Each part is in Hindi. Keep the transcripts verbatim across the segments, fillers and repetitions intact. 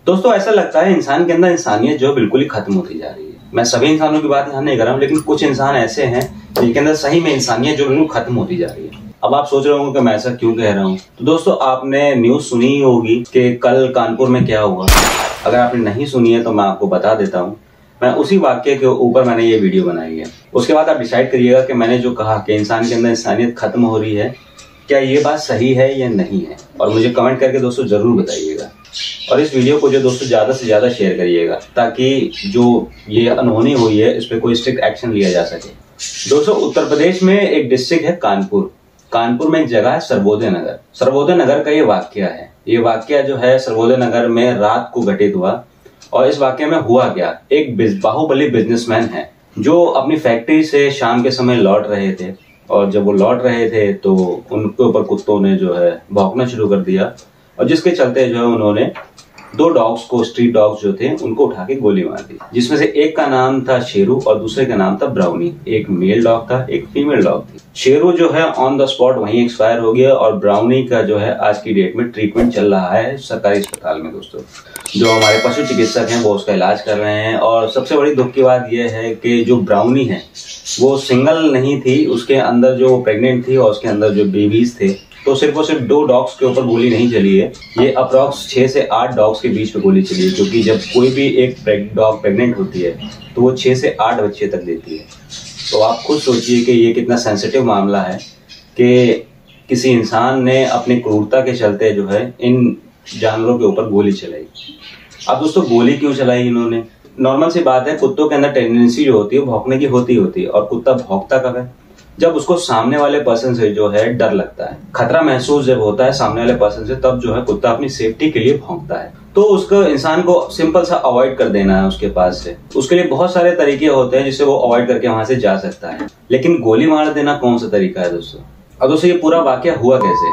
दोस्तों ऐसा लगता है इंसान के अंदर इंसानियत जो बिल्कुल ही खत्म होती जा रही है। मैं सभी इंसानों की बात यहाँ नहीं कर रहा हूँ, लेकिन कुछ इंसान ऐसे हैं जिनके अंदर सही में इंसानियत जो बिल्कुल खत्म होती जा रही है। अब आप सोच रहे होंगे कि मैं ऐसा क्यों कह रहा हूँ। तो दोस्तों आपने न्यूज सुनी ही होगी कि कल कानपुर में क्या हुआ। अगर आपने नहीं सुनी है तो मैं आपको बता देता हूँ। मैं उसी वाक्य के ऊपर मैंने ये वीडियो बनाई है। उसके बाद आप डिसाइड करिएगा कि मैंने जो कहा कि इंसान के अंदर इंसानियत खत्म हो रही है, क्या ये बात सही है या नहीं है, और मुझे कमेंट करके दोस्तों जरूर बताइएगा। और इस वीडियो को जो दोस्तों ज्यादा से ज्यादा शेयर करिएगा ताकि जो ये अनहोनी हुई है इस पर कोई स्ट्रिक्ट एक्शन लिया जा सके। दोस्तों उत्तर प्रदेश में एक डिस्ट्रिक्ट है कानपुर। कानपुर में एक जगह है सर्वोदय नगर। सर्वोदय नगर का ये वाक्य है। ये वाक्य जो है सर्वोदय नगर में रात को घटित हुआ। और इस वाक्य में हुआ क्या, एक बाहुबली बिजनेसमैन है जो अपनी फैक्ट्री से शाम के समय लौट रहे थे, और जब वो लौट रहे थे तो उनके ऊपर कुत्तों ने जो है भौंकना शुरू कर दिया, और जिसके चलते जो है उन्होंने दो डॉग्स को, स्ट्रीट डॉग्स जो थे, उनको उठा के गोली मार दी। जिसमें से एक का नाम था शेरू और दूसरे का नाम था ब्राउनी। एक मेल डॉग था, एक फीमेल डॉग थी। शेरू जो है ऑन द स्पॉट वहीं एक्सपायर हो गया, और ब्राउनी का जो है आज की डेट में ट्रीटमेंट चल रहा है सरकारी अस्पताल में। दोस्तों जो हमारे पशु चिकित्सक हैं वो उसका इलाज कर रहे हैं। और सबसे बड़ी दुख की बात यह है कि जो ब्राउनी है वो सिंगल नहीं थी, उसके अंदर जो प्रेग्नेंट थी और उसके अंदर जो बेबीज थे। तो सिर्फ और सिर्फ दो डॉग्स के ऊपर गोली नहीं चली है, ये अप्रॉक्स छह से आठ डॉग्स के बीच में गोली चली है। क्योंकि जब कोई भी एक डॉग प्रेग्नेंट होती है तो वो छह से आठ बच्चे तक देती है। तो आप खुद सोचिए कि ये कितना सेंसिटिव मामला है कि किसी इंसान ने अपनी क्रूरता के चलते जो है इन जानवरों के ऊपर गोली चलाई। अब दोस्तों गोली क्यों चलाई इन्होंने? नॉर्मल सी बात है, कुत्तों के अंदर टेंडेंसी जो होती है भौंकने की होती होती है। और कुत्ता भौंकता कब है? जब उसको सामने वाले पर्सन से जो है डर लगता है, खतरा महसूस जब होता है सामने वाले पर्सन से, तब जो है कुत्ता अपनी सेफ्टी के लिए भौंकता है। तो उसको इंसान को सिंपल सा अवॉइड कर देना है उसके पास से। उसके लिए बहुत सारे तरीके होते हैं जिससे वो अवॉइड करके वहां से जा सकता है, लेकिन गोली मार देना कौन सा तरीका है दोस्तों? अब दोस्तों ये पूरा वाकया हुआ कैसे?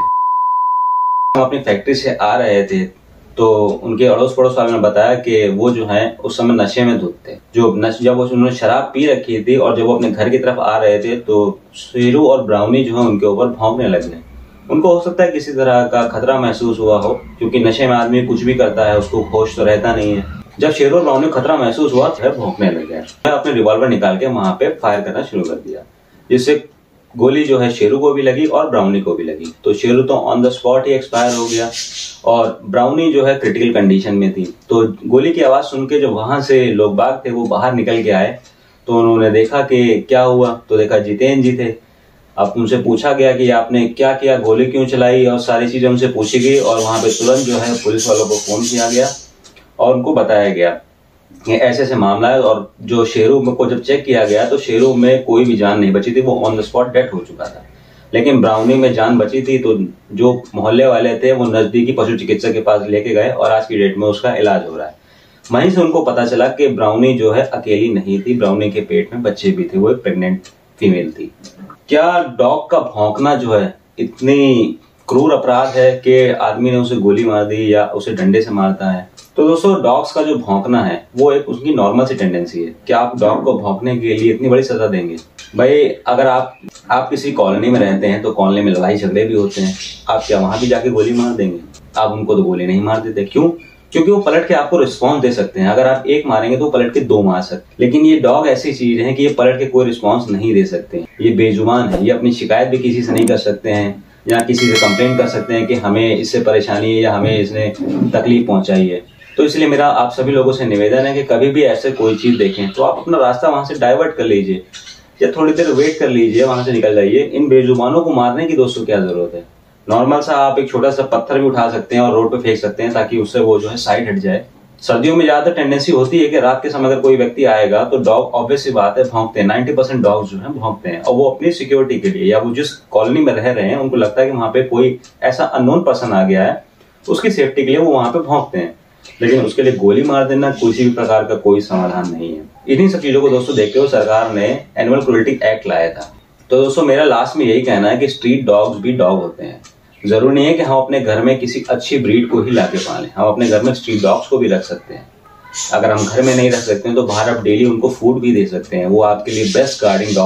हम अपनी फैक्ट्री से आ रहे थे तो उनके अड़ोस पड़ोस वालों ने बताया कि वो जो है उस समय नशे में धुत थे। जो नश जब वो उन्होंने शराब पी रखी थी और जब वो अपने घर की तरफ आ रहे थे तो शेरू और ब्राउनी जो है उनके ऊपर भौंकने लगे। उनको हो सकता है किसी तरह का खतरा महसूस हुआ हो, क्योंकि नशे में आदमी कुछ भी करता है, उसको होश तो रहता नहीं है। जब शेरू और ब्राउनी को खतरा महसूस हुआ तो भौंकने लगे। अपने रिवॉल्वर निकाल के वहां पे फायर करना शुरू कर दिया, जिससे गोली जो है शेरू को भी लगी और ब्राउनी को भी लगी। तो शेरू तो ऑन द स्पॉट ही एक्सपायर हो गया और ब्राउनी जो है क्रिटिकल कंडीशन में थी। तो गोली की आवाज सुन के जो वहां से लोग बाग थे वो बाहर निकल के आए, तो उन्होंने देखा कि क्या हुआ, तो देखा जितेंद्र जी थे। अब उनसे पूछा गया कि आपने क्या किया, गोली क्यों चलाई, और सारी चीजें उनसे पूछी गई। और वहां पे तुरंत जो है पुलिस वालों को फोन किया गया और उनको बताया गया ये ऐसे ऐसे मामला है। और जो शेरू को जब चेक किया गया तो शेरू में कोई भी जान नहीं बची थी, वो ऑन द स्पॉट डेथ हो चुका था। लेकिन ब्राउनी में जान बची थी, तो जो मोहल्ले वाले थे वो नजदीकी पशु चिकित्सक के पास लेके गए और आज की डेट में उसका इलाज हो रहा है। वहीं से उनको पता चला कि ब्राउनी जो है अकेली नहीं थी, ब्राउनी के पेट में बच्चे भी थे, वो एक प्रेग्नेंट फीमेल थी। क्या डॉग का भौंकना जो है इतनी क्रूर अपराध है कि आदमी ने उसे गोली मार दी या उसे डंडे से मारता है? तो दोस्तों डॉग्स का जो भौंकना है वो एक उसकी नॉर्मल सी टेंडेंसी है। क्या आप डॉग को भौंकने के लिए इतनी बड़ी सजा देंगे? भाई अगर आप आप किसी कॉलोनी में रहते हैं तो कॉलोनी में लड़ाई झगड़े भी होते हैं, आप क्या वहां भी जाके गोली मार देंगे? आप उनको तो गोली नहीं मार देते। क्यों? क्योंकि वो पलट के आपको रिस्पॉन्स दे सकते हैं। अगर आप एक मारेंगे तो पलट के दो मार सकते। लेकिन ये डॉग ऐसी चीज है कि ये पलट के कोई रिस्पॉन्स नहीं दे सकते। ये बेजुबान है, ये अपनी शिकायत भी किसी से नहीं कर सकते हैं या किसी से कंप्लेंट कर सकते हैं कि हमें इससे परेशानी है या हमें इसने तकलीफ पहुंचाई है। तो इसलिए मेरा आप सभी लोगों से निवेदन है कि कभी भी ऐसे कोई चीज देखें तो आप अपना रास्ता वहां से डाइवर्ट कर लीजिए या थोड़ी देर वेट कर लीजिए, वहां से निकल जाइए। इन बेजुबानों को मारने की दोस्तों क्या जरूरत है? नॉर्मल सा आप एक छोटा सा पत्थर भी उठा सकते हैं और रोड पे फेंक सकते हैं ताकि उससे वो जो है साइड हट जाए। सर्दियों में ज्यादातर टेंडेंसी होती है कि रात के समय अगर कोई व्यक्ति आएगा तो डॉग ऑब्वियस सी बात है भौंकते हैं। नाइन्टी परसेंट डॉग्स जो है भौंकते हैं, और वो अपनी सिक्योरिटी के लिए या वो जिस कॉलोनी में रह रहे हैं उनको लगता है कि वहां पे कोई ऐसा अननोन पर्सन आ गया है, उसकी सेफ्टी के लिए वो वहां पे भौंकते हैं। लेकिन उसके लिए गोली मार देना किसी भी प्रकार का कोई समाधान नहीं है। इन्हीं सब चीजों को दोस्तों देखते हुए सरकार ने एनिमल क्रूरल्टी एक्ट लाया था। तो दोस्तों मेरा लास्ट में यही कहना है कि स्ट्रीट डॉग्स भी डॉग होते हैं। जरूरी नहीं है कि हम अपने घर में किसी अच्छी ब्रीड को ही लाके पालें, हम अपने घर में स्ट्रीट डॉग्स को भी रख सकते हैं। अगर हम घर में नहीं रख सकते हैं तो बाहर आप डेली उनको फूड भी दे सकते हैं, वो आपके लिए बेस्ट गार्डिंग डॉग है।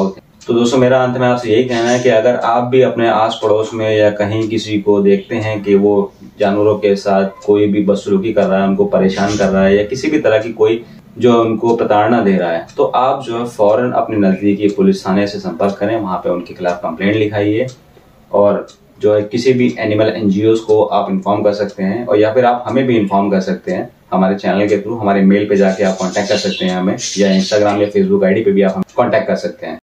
तो दोस्तों मेरा अंत में आपसे यही कहना है कि अगर आप भी अपने आस पड़ोस में या कहीं किसी को देखते हैं कि वो जानवरों के साथ कोई भी बदसलूकी कर रहा है, उनको परेशान कर रहा है या किसी भी तरह की कोई जो उनको प्रताड़ना दे रहा है, तो आप जो है फौरन अपने नजदीकी पुलिस थाने से संपर्क करें, वहां पे उनके खिलाफ कंप्लेंट लिखाइए और जो है किसी भी एनिमल एनजीओ को आप इन्फॉर्म कर सकते हैं, और या फिर आप हमें भी इन्फॉर्म कर सकते हैं हमारे चैनल के थ्रू। हमारे मेल पे जाके आप कांटेक्ट कर सकते हैं हमें, या इंस्टाग्राम या फेसबुक आईडी पे भी आप हमें कांटेक्ट कर सकते हैं।